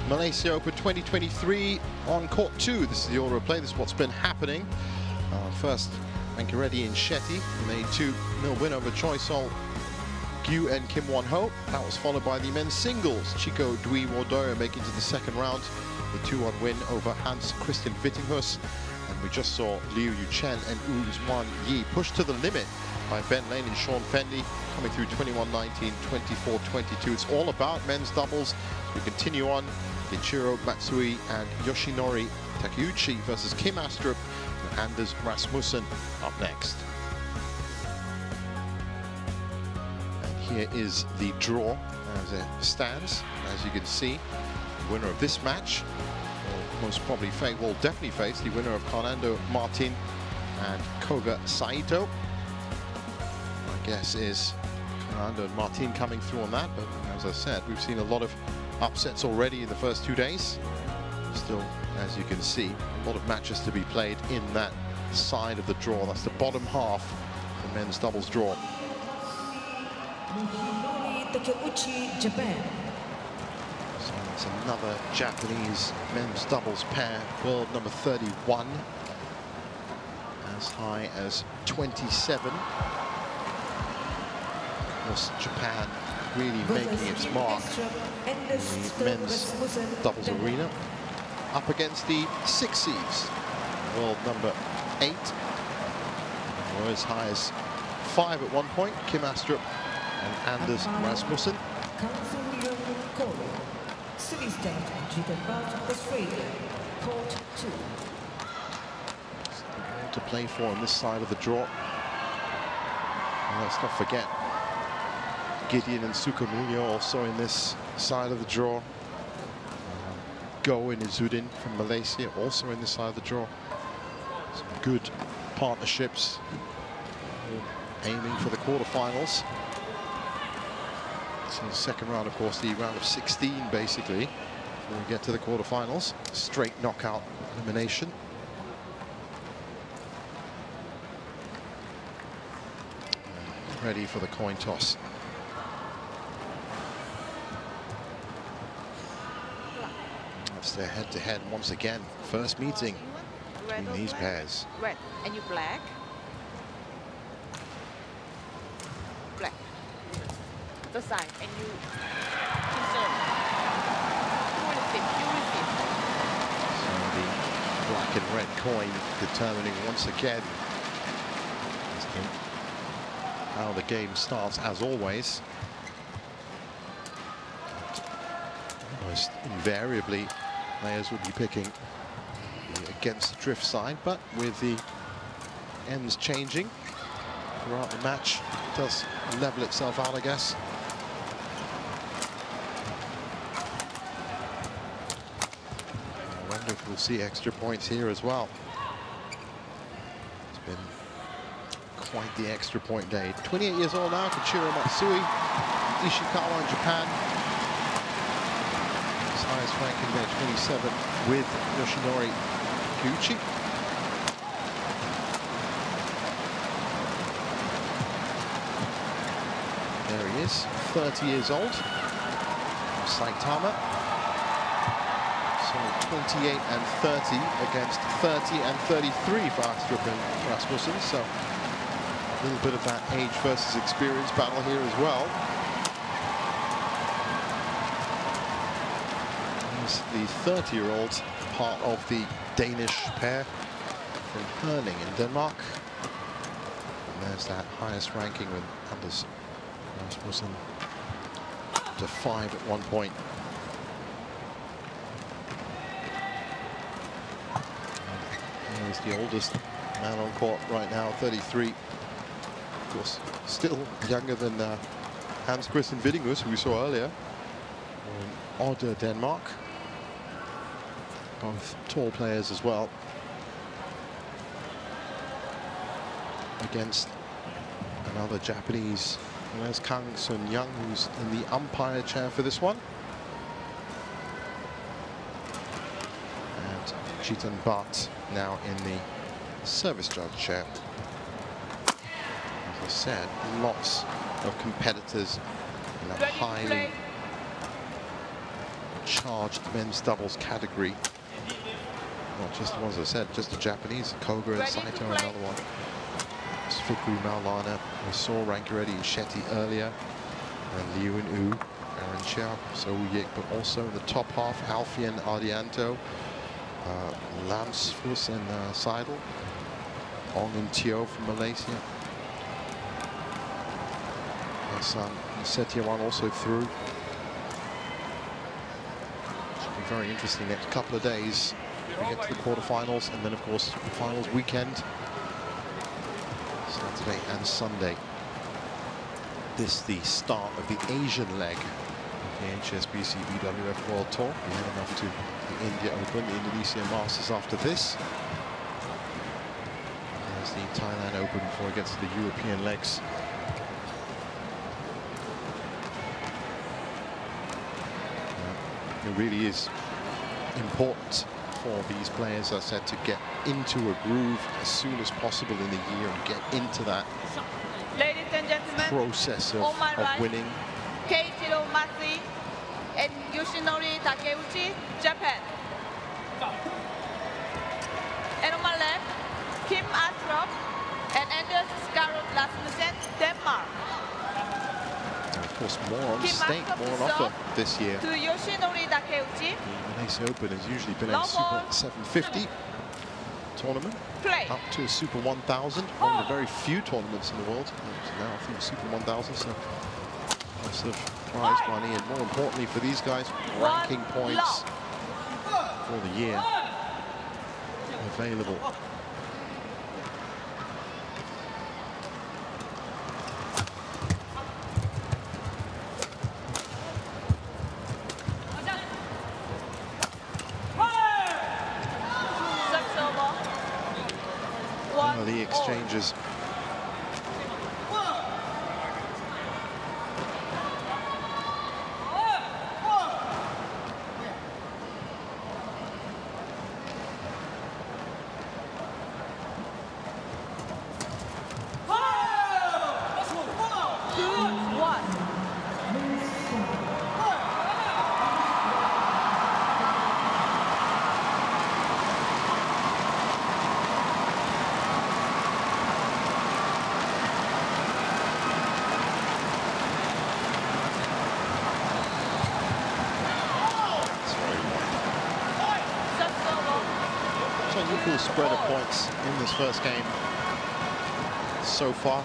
Malaysia Open 2023 on court 2. This is the order of play. This is what's been happening. First, Rankireddy and Shetty, a 2-0 win over Choi Sol Gyu and Kim Won Ho. That was followed by the men's singles. Chico Dwi Wodoya making to the second round. The 2-1 win over Hans Christian Vittinghus. And we just saw Liu Yuchen and Uzman Yi pushed to the limit by Ben Lane and Sean Fendi, coming through 21-19, 24-22. It's all about men's doubles. We continue on. Ichiro Matsui and Yoshinori Takeuchi versus Kim Astrup and Anders Rasmussen up next. And here is the draw as it stands. As you can see, the winner of this match will most probably face, will definitely face the winner of Fernando Martin and Koga Saito. My guess is Fernando and Martin coming through on that, but as I said, we've seen a lot of upsets already in the first 2 days. Still, as you can see, a lot of matches to be played in that side of the draw. That's the bottom half of the men's doubles draw. Takeuchi, Japan. So it's another Japanese men's doubles pair, world number 31, as high as 27. Of course, Japan really making its mark in the men's doubles arena. Up against the 6 seeds, world number 8, or as high as 5 at one point, Kim Astrup and Anders Rasmussen. To play for on this side of the draw. And let's not forget Gideon and Sukamuljo also in this side of the draw. Go and Izudin from Malaysia also in this side of the draw. Some good partnerships aiming for the quarterfinals. So the second round, of course, the round of 16 basically before we get to the quarterfinals. Straight knockout elimination. Ready for the coin toss. That's their head-to-head once again. First meeting between these pairs. Red, and you black. Black. The side, and you insert. You receive. So the black and red coin determining once again how the game starts, as always. Almost invariably, players will be picking the against the drift side, but with the ends changing throughout the match, it does level itself out, I guess. I wonder if we'll see extra points here as well. It's been quite the extra point day. 28 years old now, Koichiro Matsui, Ishikawa in Japan. His highest ranking there, 27, with Yoshinori Takeuchi. There he is, 30 years old, from Saitama. So 28 and 30 against 30 and 33 for Astrup and Rasmussen. So a little bit of that age versus experience battle here as well. Here's the 30-year-old, part of the Danish pair from Herning in Denmark. And there's that highest ranking with Anders Rasmussen to 5 at one point. He's the oldest man on court right now, 33. Of course, still younger than Hans Christian Vittinghus, who we saw earlier, in Odd, Denmark. Both tall players as well. Against another Japanese. And there's Kang Sun Young, who's in the umpire chair for this one. And Chetan Bhatt now in the service judge chair. As I said, lots of competitors in a highly charged men's doubles category. Not just the ones I said, just the Japanese, Koga and Saito, another one. It's Fuku, Maulana, we saw Rankireddy and Shetty earlier, and Liu and U, Aaron Chia, So Yik, but also in the top half, Alfian Ardianto, Lance Fuss and Seidel, Ong and Teo from Malaysia. Hassan Setiawan also through. Should be very interesting next couple of days. We get to the quarterfinals, and then of course the finals weekend, Saturday and Sunday. This the start of the Asian leg of the HSBC BWF World Tour. We're heading off to the India Open, the Indonesian Masters after this. There's the Thailand Open before it gets to the European legs. It really is important for these players, as I said, to get into a groove as soon as possible in the year and get into that Ladies and gentlemen, process of winning. Keiichiro Matsui and Yoshinori Takeuchi, Japan. And on my left, Kim Astrup and Anders Skarot Rasmussen, Denmark. And of course, more on stake, more on offer this year. To Yoshinori Takeuchi. The Malaysia Open has usually been a Super 750 tournament, up to a Super 1000, one of the very few tournaments in the world. Now I think Super 1000, so lots of prize money, and more importantly for these guys, ranking points for the year available. The exchanges. Equal spread of points in this first game so far.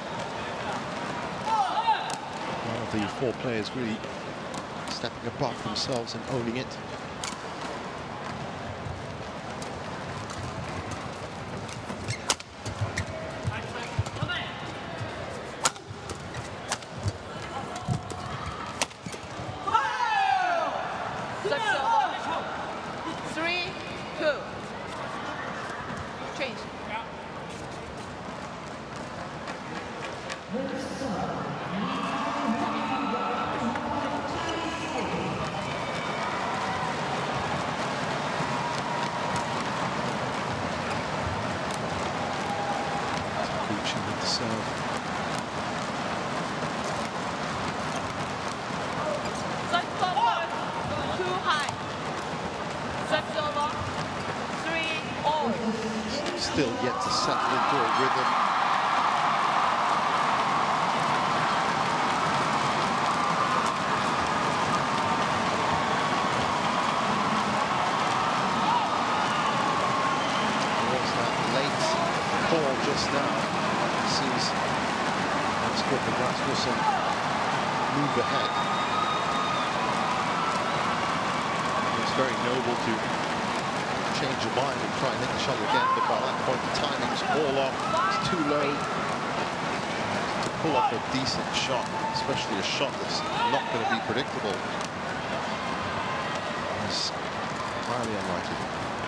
One of the four players really stepping above themselves and owning it. Still yet to settle into a rhythm. There was that late call just now. It seems Astrup and Rasmussen move ahead. It's very noble to change your mind and try and hit the shot again, but by that point the timing's all off. It's too low to pull off a decent shot, especially a shot that's not going to be predictable. It's highly unlikely.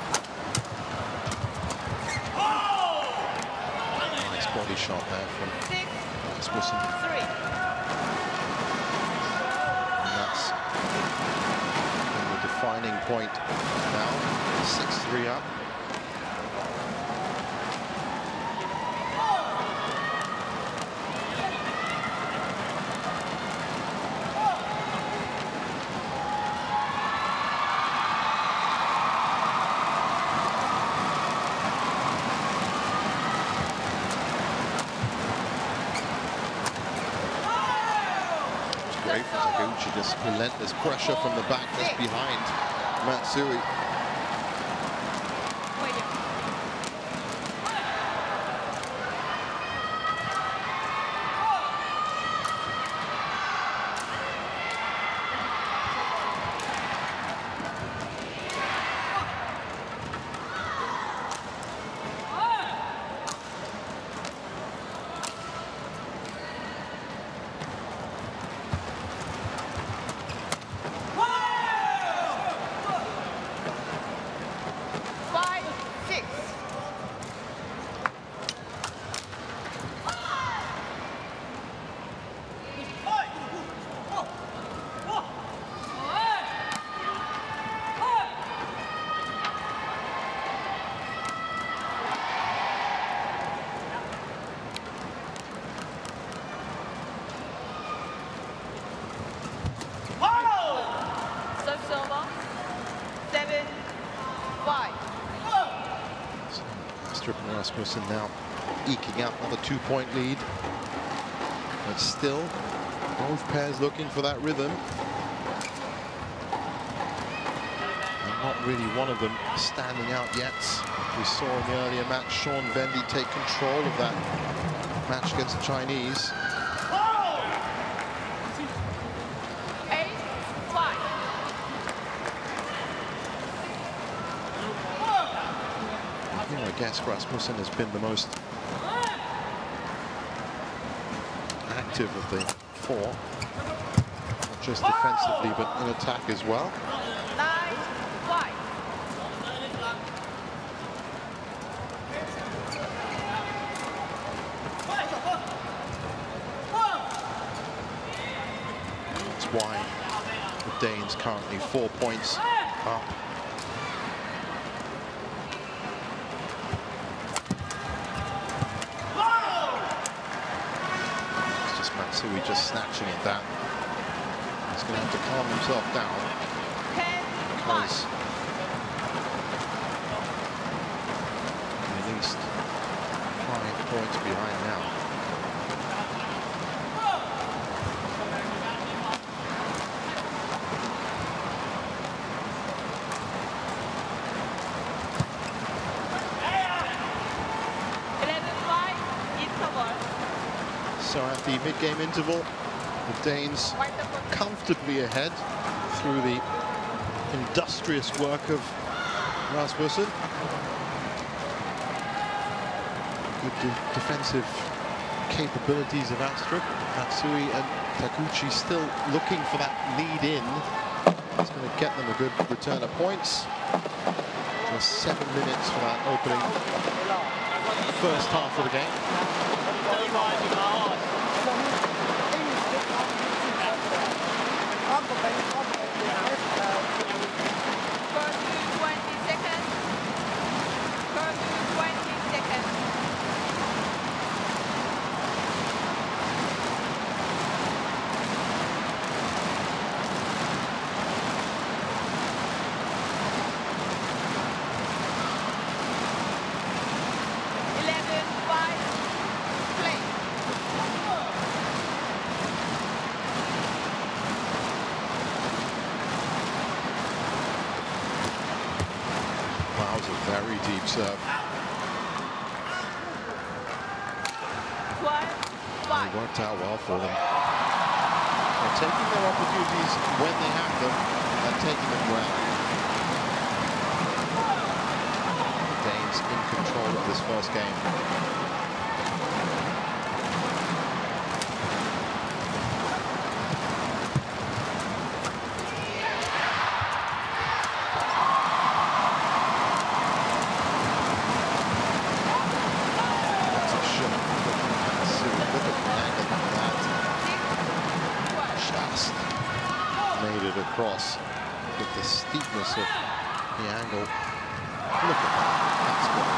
Nice body shot there from Rasmussen. And that's the defining point now. 6-3 up. Takeuchi, just relentless pressure from the back, just behind Matsui. Astrup and Rasmussen now eking out another 2-point lead. But still, both pairs looking for that rhythm. And not really one of them standing out yet. We saw in the earlier match Sean Vendy take control of that match against the Chinese. I guess Rasmussen has been the most active of the four, not just defensively but in attack as well. 9-5. That's why the Danes currently 4 points up. Matsui just snatching at that. He's going to have to calm himself down. Because at least 5 points behind now. So at the mid-game interval, the Danes comfortably ahead through the industrious work of Rasmussen. Good defensive capabilities of Astrup. Matsui and Takeuchi still looking for that lead in. It's going to get them a good return of points. Just 7 minutes for that opening first half of the game. Very deep serve. It worked out well for them. They're taking their opportunities when they have them and taking them well. The Danes in control of this first game. Across with the steepness of the angle. Look at that. That's good.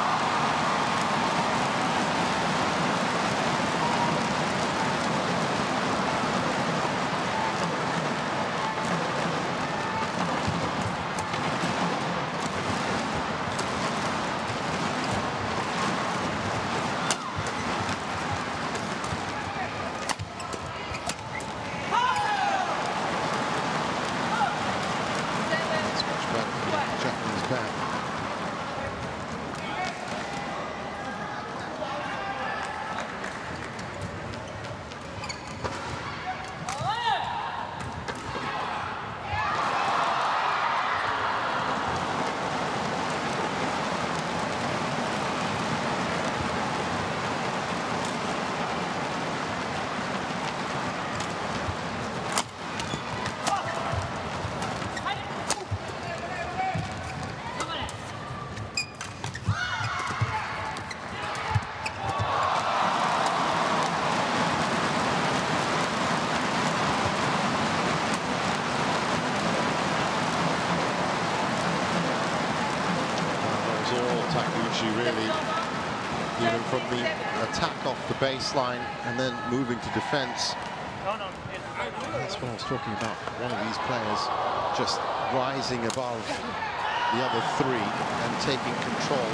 Takeuchi really, even from the attack off the baseline and then moving to defense. That's what I was talking about. One of these players just rising above the other three and taking control.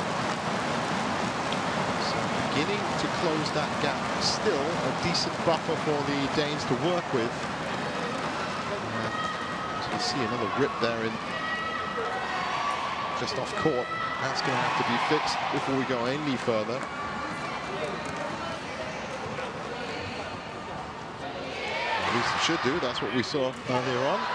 So beginning to close that gap. Still a decent buffer for the Danes to work with. As you see, another rip there in just off court. That's going to have to be fixed before we go any further. At least it should do. That's what we saw earlier on.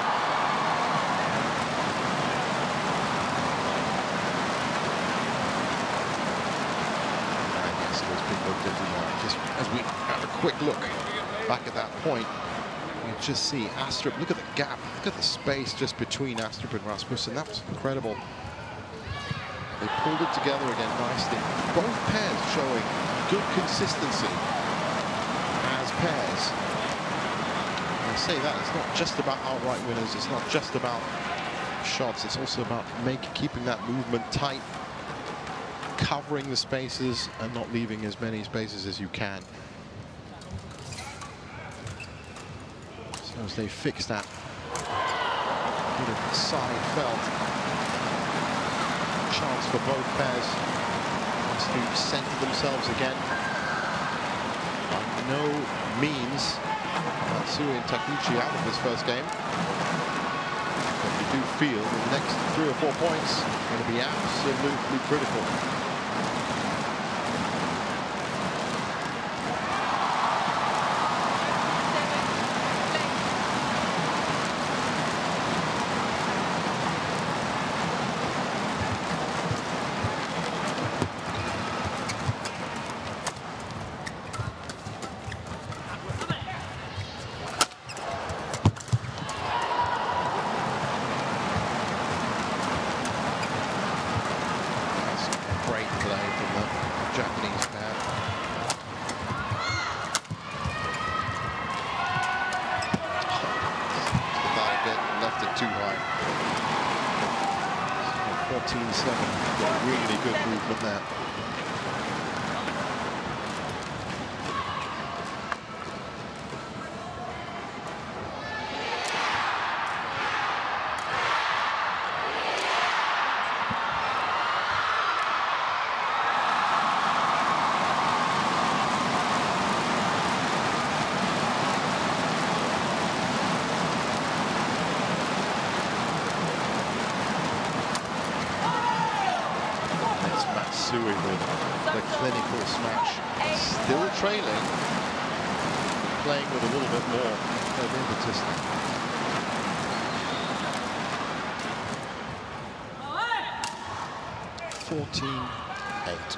And yes, it was being looked at. Just as we have a quick look back at that point, you just see Astrup. Look at the gap. Look at the space just between Astrup and Rasmussen. That was incredible. They pulled it together again nicely. Both pairs showing good consistency as pairs. I say that it's not just about outright winners. It's not just about shots. It's also about keeping that movement tight, covering the spaces, and not leaving as many spaces as you can. So as they fix that bit of side felt, chance for both pairs to center themselves again. By no means Matsui and Takeuchi out of this first game. But you do feel the next 3 or 4 points are going to be absolutely critical. Too high. 14-7. Really good movement there. With the clinical smash, still trailing, playing with a little bit more of impetus. 14-8.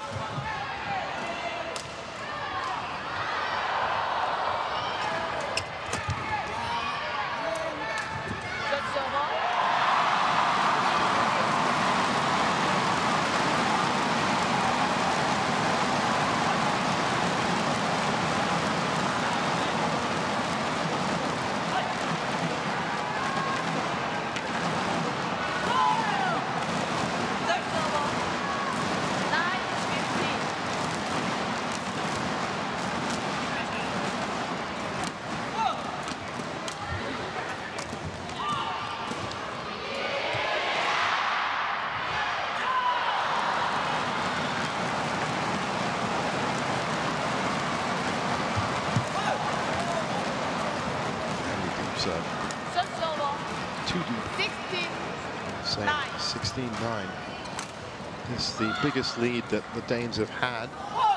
Too deep. 16-9. This is the biggest lead that the Danes have had.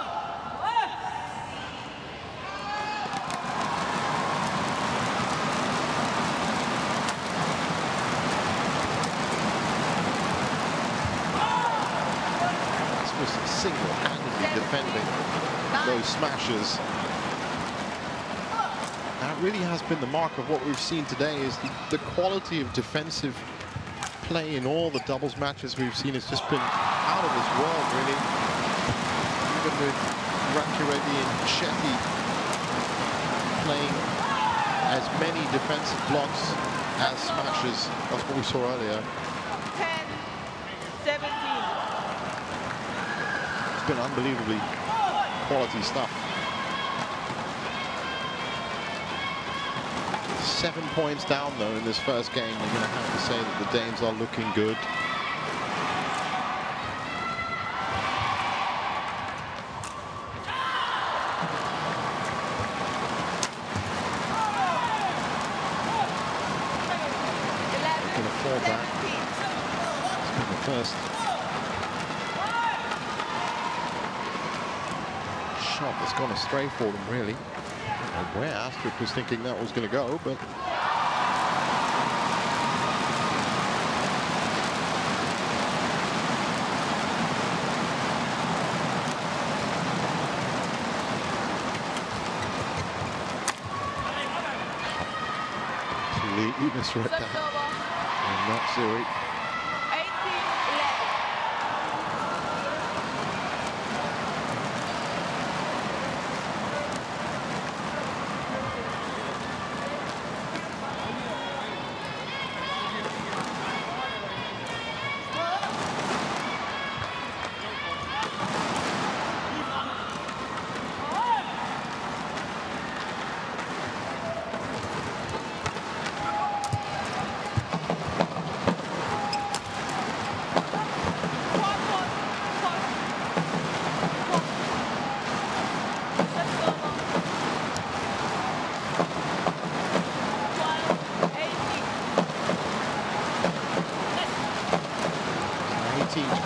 Rasmussen single-handedly defending those smashes. That really has been the mark of what we've seen today, is the quality of defensive play in all the doubles matches we've seen. It's just been out of this world, really. Even with Rankireddy and Shetty playing as many defensive blocks as smashes. That's what we saw earlier. 10-17. It's been unbelievably quality stuff. 7 points down though in this first game. You're going to have to say that the Danes are looking good. They can afford that. It's been the first shot that's gone astray for them, really. I don't know where Astrup was thinking that was going to go, but he misread that. And Matsui. 18-11. 18-12.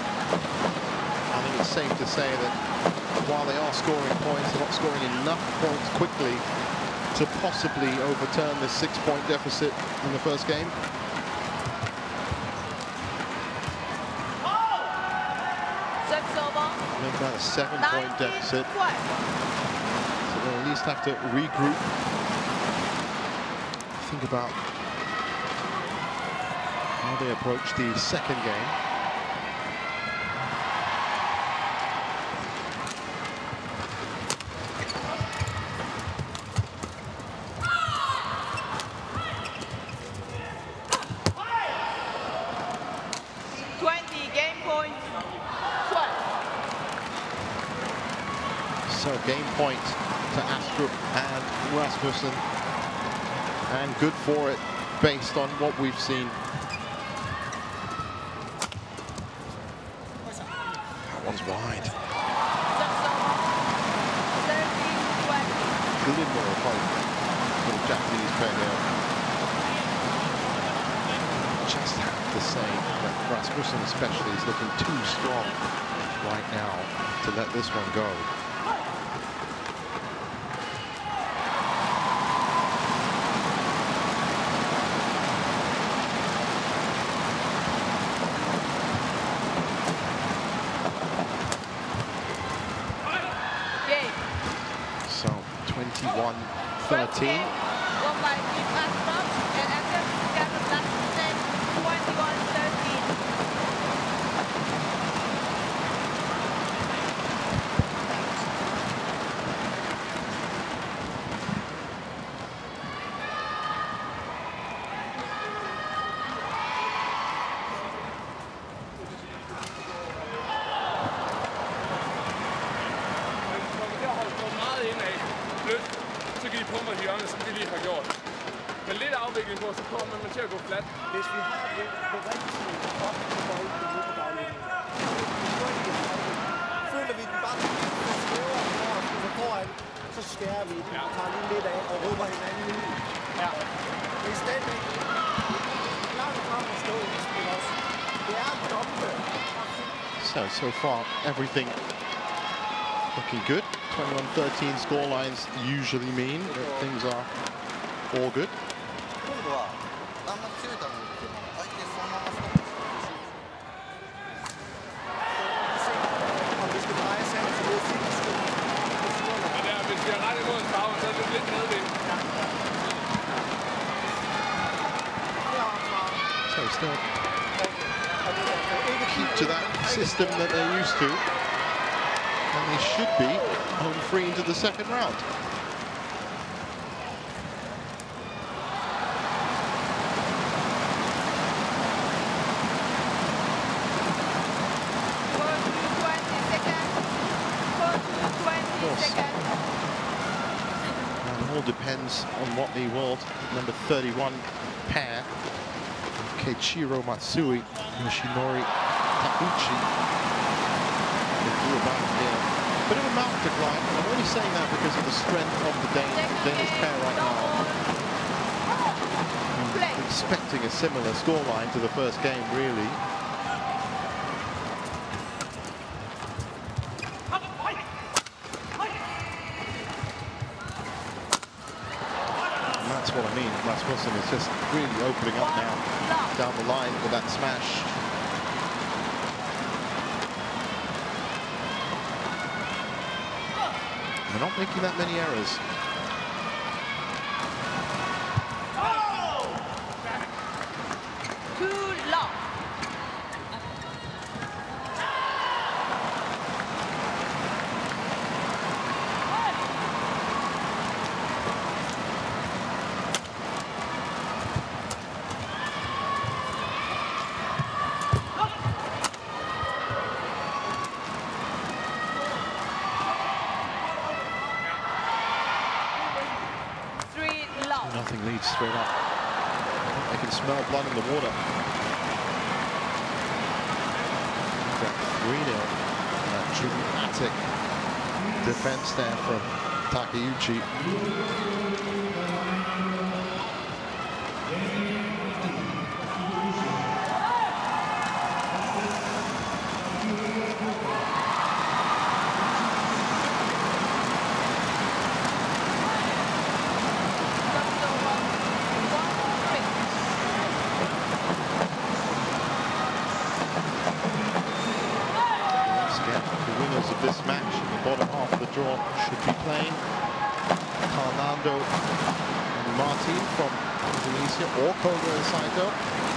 I think it's safe to say that while they are scoring points, they're not scoring enough points quickly to possibly overturn this 6-point deficit in the first game. Make that a 7-point deficit. So they'll at least have to regroup. Think about how they approach the second game. So game point to Astrup and Rasmussen, and good for it based on what we've seen. That one's wide. Sudirman for the Japanese pair here. Just have to say that Rasmussen especially is looking too strong right now to let this one go. So 21-13. Så kan I på mig hjørnet, som de lige har gjort. Med lidt afvikling på, så kommer man til at gå flat. Hvis vi har det på rigtig op på bolden på dagligdagen, føler vi den bare svæver og foran, så skærer vi den og tager lige lidt af og råber hinanden ud. Ja. Det er stadigvæk langt frem at stå, men også det er dompe. So far everything looking good. 21-13 score lines usually mean that things are all good. Hvis vi har ret imod en farve, så er det lidt medvind. So still keep to that system that they're used to. And they should be home free into the second round. Japan's on Watley World number 31 pair. Keiichiro Matsui, Yoshinori Takeuchi. They do about here. Bit of a mountain decline. I'm only saying that because of the strength of the Danish pair right now. I'm expecting a similar scoreline to the first game, really. And that's what I mean. Rasmussen is just really opening up now down the line with that smash. They're not making that many errors. Nothing leads straight up. I can smell blood in the water. That 3-0. That dramatic defense there from Takeuchi. This match in the bottom half of the draw should be playing Fernando and Martin from Indonesia or Koga and Saito.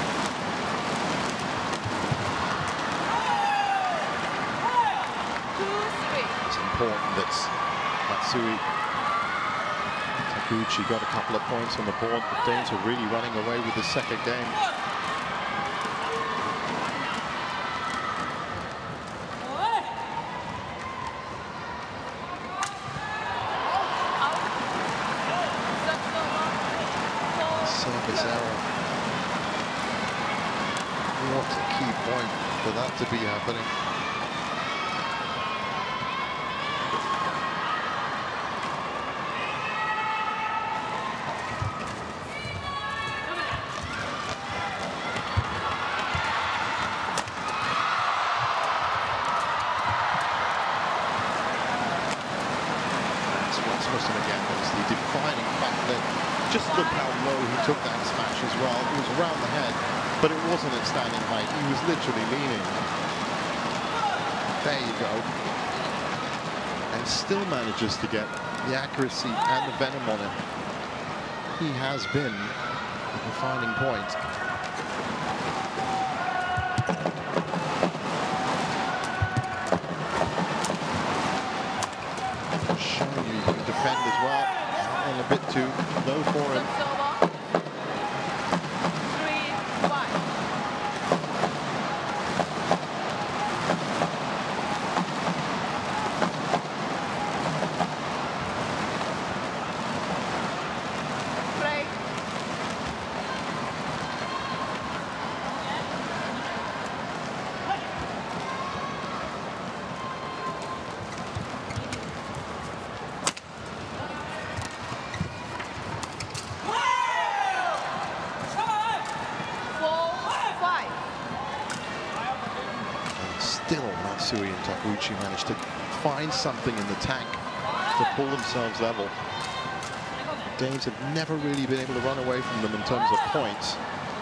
It's important that Matsui Takeuchi got a couple of points on the board. The Danes are really running away with the second game. Service error. What a key point for that to be happening. That's Rasmussen again. That's the defining factor. Just look how low he took that smash as well. It was around the head, but it wasn't at standing height. He was literally leaning. There you go. And still manages to get the accuracy and the venom on him. He has been the defining point. Showing you can defend as well. And a bit too low for him. Still, Matsui and Takeuchi managed to find something in the tank to pull themselves level. The Danes have never really been able to run away from them in terms of points.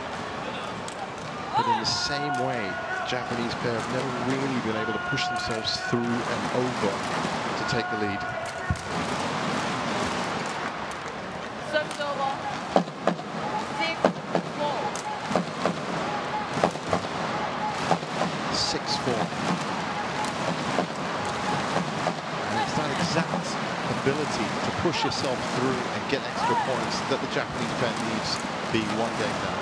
But in the same way, the Japanese pair have never really been able to push themselves through and over to take the lead. Service over. 6-4. And it's that exact ability to push yourself through and get extra points that the Japanese pair needs being one game now.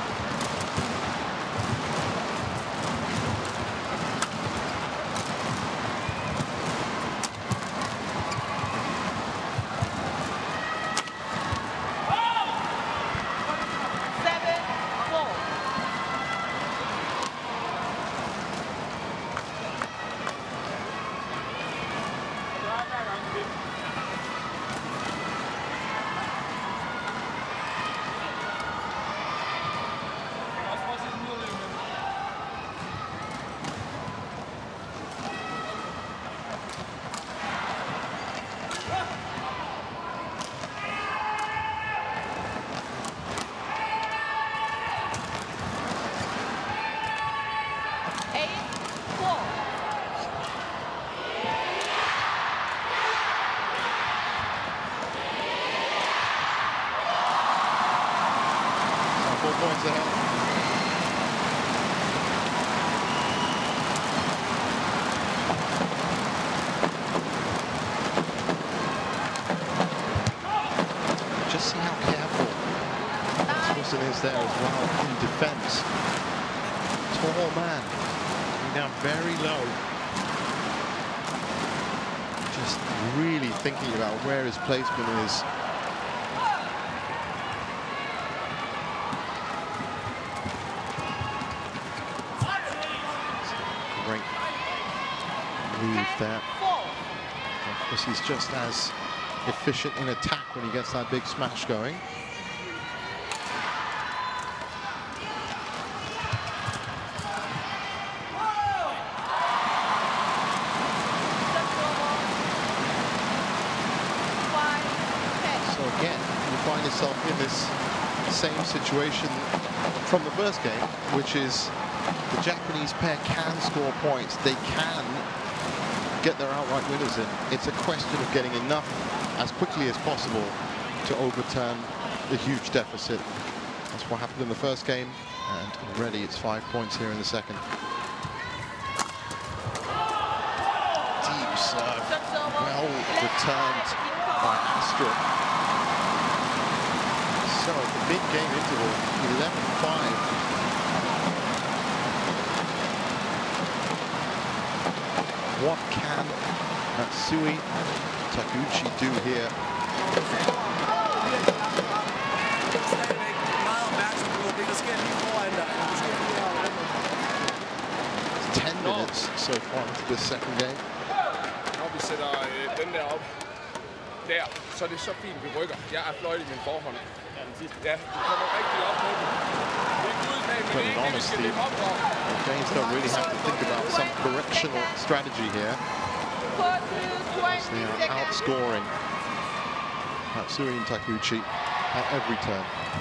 8-4. 4 points ahead. Just see how careful Rasmussen is there as well in defense. Tall man, coming down very low. Just really thinking about where his placement is. Great move there. Of course, he's just as efficient in attack when he gets that big smash going. So again, you find yourself in this same situation from the first game, which is the Japanese pair can score points. They can get their outright winners in. It's a question of getting enough as quickly as possible to overturn the huge deficit. That's what happened in the first game, and already it's 5 points here in the second. Deep serve, well returned by Astrup. So at the mid-game interval, 11-5. What can Matsui, Takeuchi do here? 10 minutes so far into this second game. Når vi sætter den der op, der, så er det så fint, vi rykker. Jeg er fløjt i min forhånd. Ja, vi kommer rigtig op på det. Det er udtag, men det er ikke det, vi skal leve op for. The Danes don't really have to think about some correctional strategy here. They are outscoring Matsui and Takeuchi at every turn.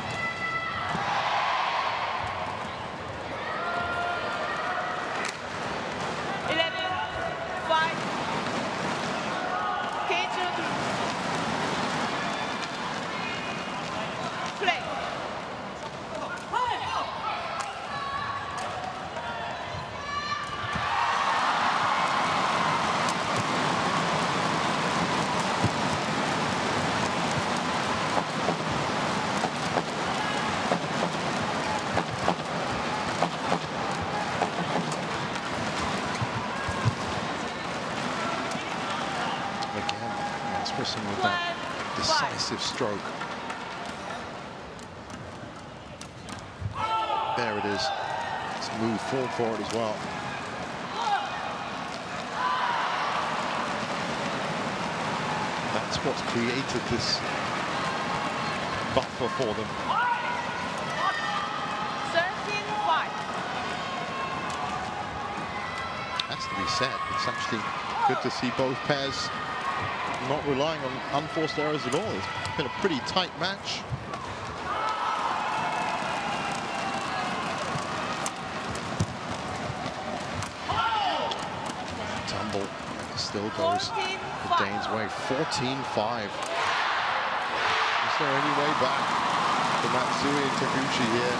With that decisive stroke. There it is. It's a move forward as well. That's what's created this buffer for them. 13-5. Has to be said. It's actually good to see both pairs not relying on unforced errors at all. It's been a pretty tight match. Tumble still goes the Danes' way. 14-5. Is there any way back for Matsui and Takeuchi here?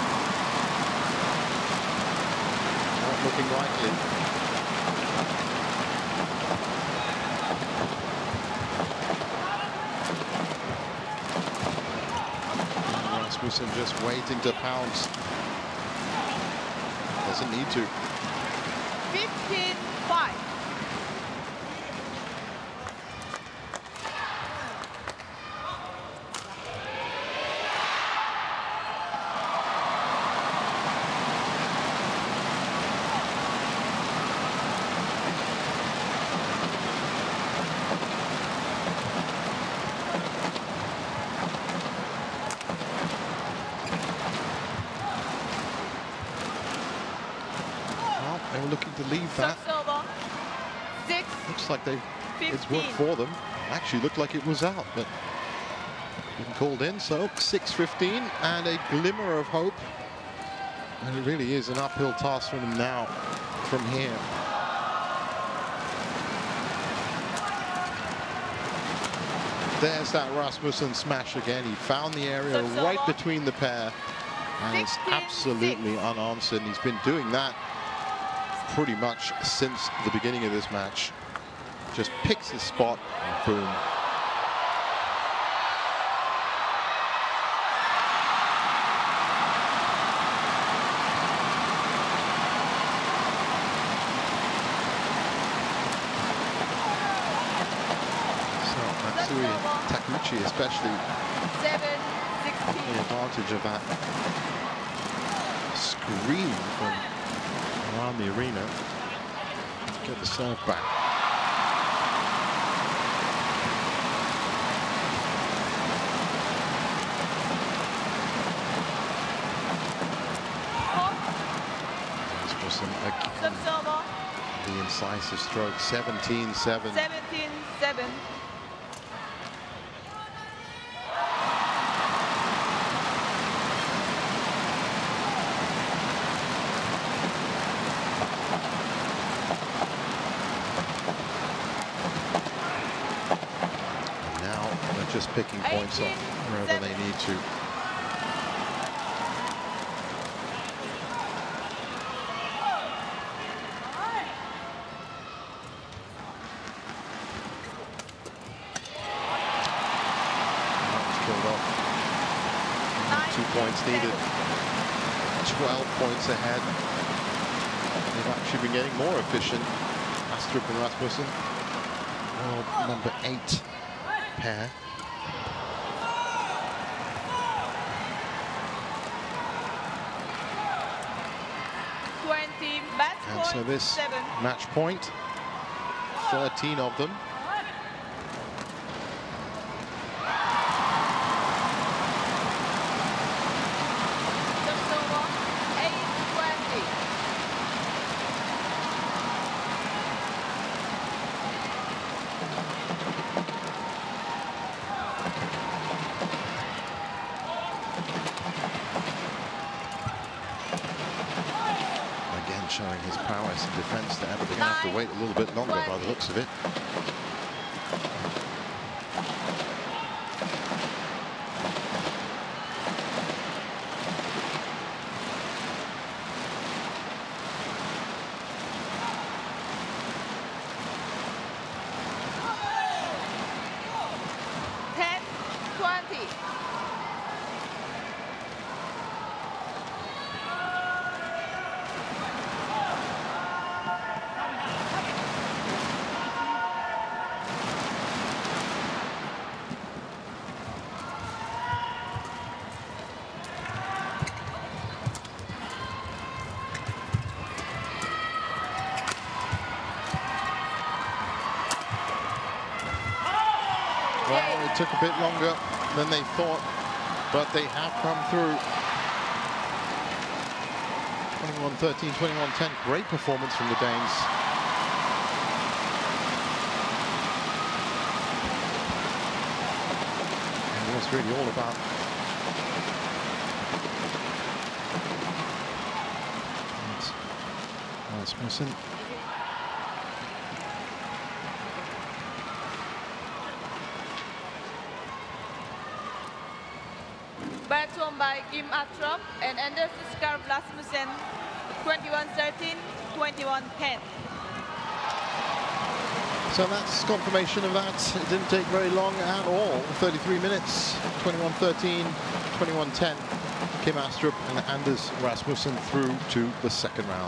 Not looking likely. Rasmussen just waiting to pounce. Doesn't need to. 15-5. They were looking to leave that. Looks like it's worked for them. Actually looked like it was out, but been called in. So 6-15 and a glimmer of hope. And it really is an uphill task for them now. from here. There's that Rasmussen smash again. He found the area right between the pair, and it's absolutely unanswered. He's been doing that pretty much since the beginning of this match. Just picks his spot, and boom. Matsui and Takeuchi especially taking advantage of that scream from around the arena to get the serve back. Rasmussen again, the incisive stroke, 17-7. 17-7. Just picking points off wherever they need to. Killed off. 2 points needed. 12 points ahead. They've actually been getting more efficient. Astrup and Rasmussen. World number 8 pair. And so this match point, 13 of them. Showing his prowess in defense there, but they're going to have to wait a little bit longer by the looks of it. Well, it took a bit longer than they thought, but they have come through. 21-13, 21-10. Great performance from the Danes. And it was really all about Rasmussen. Back won by Kim Astrup and Anders Rasmussen, 21-13, 21-10. So that's confirmation of that. It didn't take very long at all. 33 minutes, 21-13, 21-10. Kim Astrup and Anders Rasmussen through to the second round.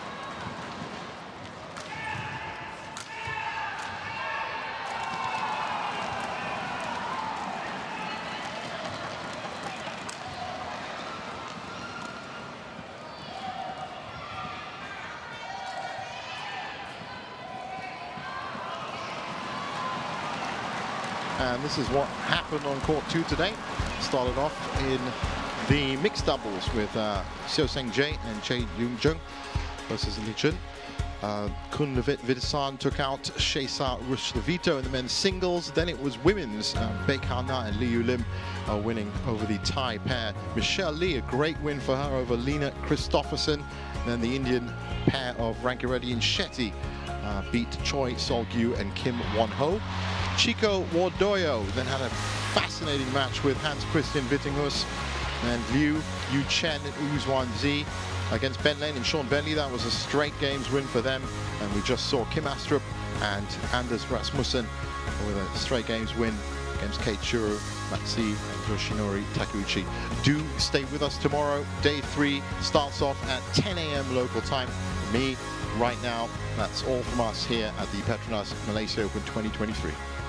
And this is what happened on court 2 today. Started off in the mixed doubles with Seo Seng-jae and Chae Yoon-jung versus Lee Chun. Kun Vidasan took out Shesa Rushlevito in the men's singles. Then it was women's. Baek Ha-na and Lee Yu-lim winning over the Thai pair. Michelle Lee, a great win for her over Lena Christofferson. Then the Indian pair of Rankireddy and Shetty beat Choi Sol-gyu and Kim Won-ho. Chico Wardoyo then had a fascinating match with Hans Christian Wittinghus and Liu Yu-chen and Uzwan Zi against Ben Lane and Sean Bentley. That was a straight games win for them. And we just saw Kim Astrup and Anders Rasmussen with a straight games win against Kate Shuru, Matsui and Yoshinori Takeuchi. Do stay with us tomorrow. Day 3 starts off at 10 a.m. local time. For me, right now, that's all from us here at the PETRONAS Malaysia Open 2023.